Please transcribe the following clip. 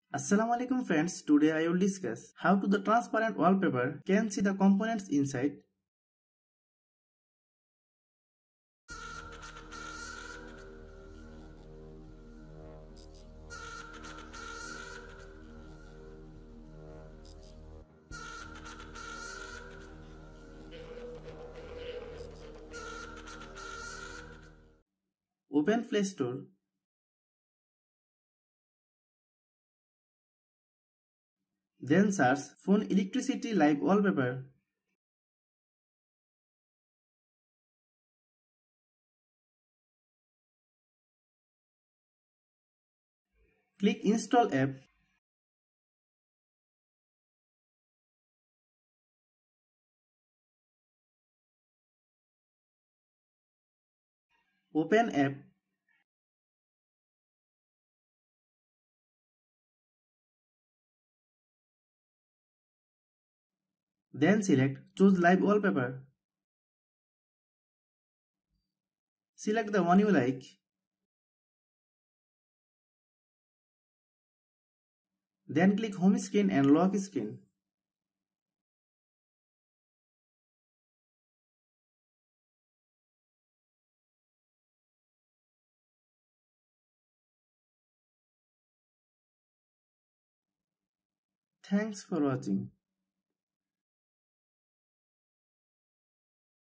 Assalamualaikum friends, today I will discuss how to the transparent wallpaper can see the components inside. Open Play Store. Then search Phone Electricity Live Wallpaper. Click Install App. Open app. Then select Choose Live Wallpaper. Select the one you like. Then click Home Screen and Lock Screen. Thanks for watching.